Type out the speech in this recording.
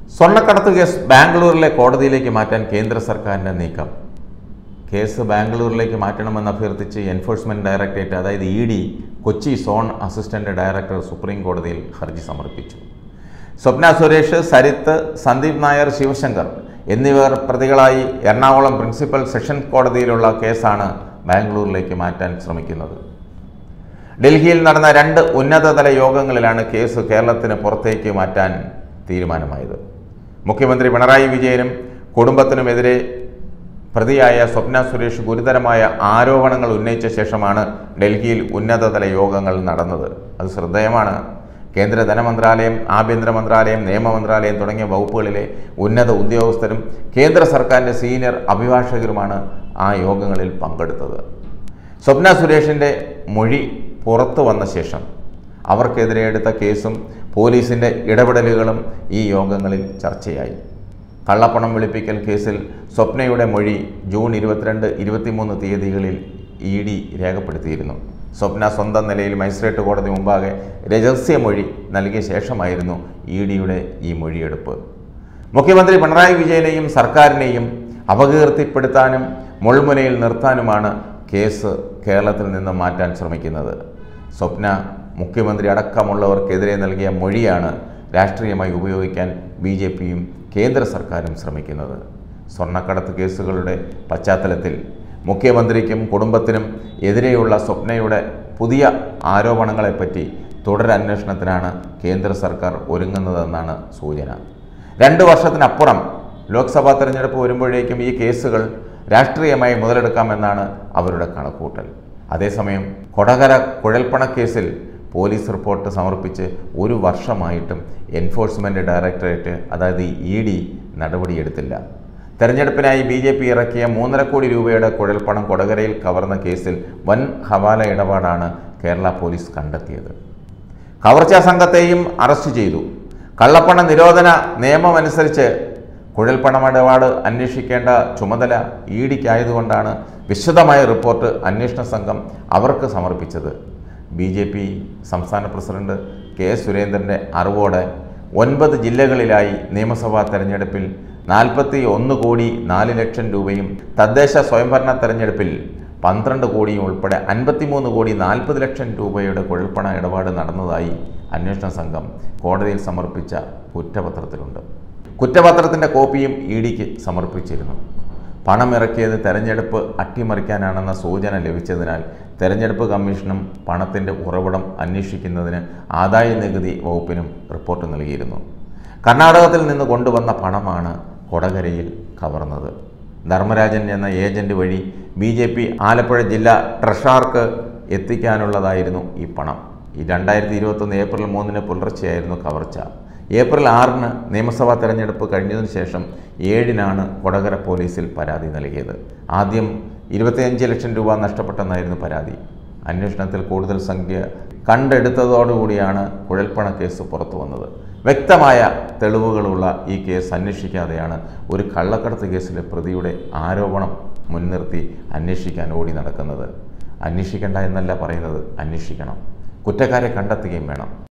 സ്വർണ്ണക്കടത്ത് കേസ് ബാംഗ്ലൂരിലെ കോടതിയിലേക്ക് മാറ്റാൻ കേന്ദ്ര സർക്കാരിൻ്റെ നീക്കം. കേസ് ബാംഗ്ലൂരിലേക്ക് മാറ്റണമെന്ന് അഭ്യർത്ഥിച്ച് എൻഫോഴ്സ്മെൻറ്റ് ഡയറക്ടറേറ്റ് അതായത് ED Kochi zone assistant director supreme കോടതിയിൽ ഹർജി സമർപ്പിച്ചു. സ്വപ്ന സുരേഷ്, സരിത്ത്, സന്ദീപ് നായർ, ശിവശങ്കർ എന്നിവർ പ്രതികളായി എറണാകുളം പ്രിൻസിപ്പൽ സെഷൻ കോടതിയിലുള്ള കേസാണ് ബാംഗ്ലൂരിലേക്ക് മാറ്റാൻ ശ്രമിക്കുന്നത്. ഡൽഹിയിൽ നടന്ന 2 ഉന്നതതല യോഗങ്ങളിലാണ് കേസ് കേരളത്തിന് പുറത്തേക്ക് മാറ്റാൻ തീരുമാനമായത്. മുഖ്യമന്ത്രി പിണറായി വിജയനും കുടുംബത്തിനുമെതിരെ പ്രതിയായ സ്വപ്ന സുരേഷ് ഗുരുതരമായ ആരോപണങ്ങൾ ഉന്നയിച്ച ശേഷമാണ് ഡൽഹിയിൽ ഉന്നതതല യോഗങ്ങൾ നടന്നത്. അത് ശ്രദ്ധേയമാണ്. കേന്ദ്ര ധനമന്ത്രാലയം, ആഭ്യന്തര മന്ത്രാലയം, നിയമമന്ത്രാലയം തുടങ്ങിയ വകുപ്പുകളിലെ ഉന്നത ഉദ്യോഗസ്ഥരും കേന്ദ്ര സർക്കാരിൻ്റെ സീനിയർ അഭിഭാഷകരുമാണ് ആ യോഗങ്ങളിൽ പങ്കെടുത്തത്. സ്വപ്ന സുരേഷിൻ്റെ മൊഴി പുറത്തു വന്ന ശേഷം അവർക്കെതിരെ എടുത്ത കേസും പോലീസിൻ്റെ ഇടപെടലുകളും ഈ യോഗങ്ങളിൽ ചർച്ചയായി. കള്ളപ്പണം വെളുപ്പിക്കൽ കേസിൽ സ്വപ്നയുടെ മൊഴി ജൂൺ 22, 23 തീയതികളിൽ ED രേഖപ്പെടുത്തിയിരുന്നു. സ്വപ്ന സ്വന്തം നിലയിൽ മജിസ്ട്രേറ്റ് കോടതി മുമ്പാകെ രഹസ്യമൊഴി നൽകിയ ശേഷമായിരുന്നു EDയുടെ ഈ മൊഴിയെടുപ്പ്. മുഖ്യമന്ത്രി പിണറായി വിജയനെയും സർക്കാരിനെയും അപകീർത്തിപ്പെടുത്താനും മുൾമുനയിൽ നിർത്താനുമാണ് കേസ് കേരളത്തിൽ നിന്ന് മാറ്റാൻ ശ്രമിക്കുന്നത്. സ്വപ്ന മുഖ്യമന്ത്രി അടക്കമുള്ളവർക്കെതിരെ നൽകിയ മൊഴിയാണ് രാഷ്ട്രീയമായി ഉപയോഗിക്കാൻ BJPയും കേന്ദ്ര സർക്കാരും ശ്രമിക്കുന്നത്. സ്വർണ്ണക്കടത്ത് കേസുകളുടെ പശ്ചാത്തലത്തിൽ മുഖ്യമന്ത്രിക്കും കുടുംബത്തിനും എതിരെയുള്ള സ്വപ്നയുടെ പുതിയ ആരോപണങ്ങളെപ്പറ്റി തുടരന്വേഷണത്തിനാണ് കേന്ദ്ര സർക്കാർ ഒരുങ്ങുന്നതെന്നാണ് സൂചന. 2 വർഷത്തിനപ്പുറം ലോക്സഭാ തെരഞ്ഞെടുപ്പ് വരുമ്പോഴേക്കും ഈ കേസുകൾ രാഷ്ട്രീയമായി മുതലെടുക്കാമെന്നാണ് അവരുടെ കണക്കുകൂട്ടൽ. അതേസമയം കൊടകര കുഴൽപ്പണക്കേസിൽ പോലീസ് റിപ്പോർട്ട് സമർപ്പിച്ച് 1 വർഷമായിട്ടും എൻഫോഴ്സ്മെൻറ്റ് ഡയറക്ടറേറ്റ് അതായത് ED നടപടിയെടുത്തില്ല. തെരഞ്ഞെടുപ്പിനായി BJP ഇറക്കിയ 3.5 കോടി രൂപയുടെ കുഴൽപ്പണം കൊടകരയിൽ കവർന്ന കേസിൽ വൻ ഹവാല ഇടപാടാണ് കേരള പോലീസ് കണ്ടെത്തിയത്. കവർച്ചാ സംഘത്തെയും അറസ്റ്റ് ചെയ്തു. കള്ളപ്പണ നിരോധന നിയമമനുസരിച്ച് കുഴൽപ്പണമിടപാട് അന്വേഷിക്കേണ്ട ചുമതല EDക്കായതുകൊണ്ടാണ് വിശദമായ റിപ്പോർട്ട് അന്വേഷണ സംഘം അവർക്ക് സമർപ്പിച്ചത്. BJP സംസ്ഥാന പ്രസിഡന്റ് K. സുരേന്ദ്രൻ്റെ അറിവോടെ 9 ജില്ലകളിലായി നിയമസഭാ തെരഞ്ഞെടുപ്പിൽ 41 കോടി 4 ലക്ഷം രൂപയും തദ്ദേശ സ്വയംഭരണ തെരഞ്ഞെടുപ്പിൽ 12 കോടിയും ഉൾപ്പെടെ 53 കോടി 40 ലക്ഷം രൂപയുടെ കുഴൽപ്പണ ഇടപാട് നടന്നതായി അന്വേഷണ സംഘം കോടതിയിൽ സമർപ്പിച്ച കുറ്റപത്രത്തിലുണ്ട്. കുറ്റപത്രത്തിൻ്റെ കോപ്പിയും EDക്ക് സമർപ്പിച്ചിരുന്നു. പണമിറക്കിയത് തെരഞ്ഞെടുപ്പ് അട്ടിമറിക്കാനാണെന്ന സൂചന ലഭിച്ചതിനാൽ തെരഞ്ഞെടുപ്പ് കമ്മീഷനും പണത്തിൻ്റെ ഉറവിടം അന്വേഷിക്കുന്നതിന് ആദായ നികുതി വകുപ്പിനും റിപ്പോർട്ട് നൽകിയിരുന്നു. കർണാടകത്തിൽ നിന്ന് കൊണ്ടുവന്ന പണമാണ് കൊടകരയിൽ കവർന്നത്. ധർമ്മരാജൻ എന്ന ഏജന്റ് വഴി BJP ആലപ്പുഴ ജില്ലാ ട്രഷറർക്ക് എത്തിക്കാനുള്ളതായിരുന്നു ഈ പണം. 2021 ഏപ്രിൽ 3 പുലർച്ചെയായിരുന്നു കവർച്ച. ഏപ്രിൽ 6 നിയമസഭാ തെരഞ്ഞെടുപ്പ് കഴിഞ്ഞതിനു ശേഷം 7 കൊടകര പോലീസിൽ പരാതി നൽകിയത്. ആദ്യം 25 ലക്ഷം രൂപ നഷ്ടപ്പെട്ടെന്നായിരുന്നു പരാതി. അന്വേഷണത്തിൽ കൂടുതൽ സംഖ്യ കണ്ടെടുത്തതോടുകൂടിയാണ് കുഴൽപ്പണ കേസ് പുറത്തു വന്നത്. വ്യക്തമായ തെളിവുകളുള്ള ഈ കേസ് അന്വേഷിക്കാതെയാണ് ഒരു കള്ളക്കടത്ത് കേസിലെ പ്രതിയുടെ ആരോപണം മുൻനിർത്തി അന്വേഷിക്കാൻ ഓടി നടക്കുന്നത്. അന്വേഷിക്കേണ്ട എന്നല്ല പറയുന്നത്, അന്വേഷിക്കണം. കുറ്റക്കാരെ കണ്ടെത്തുകയും വേണം.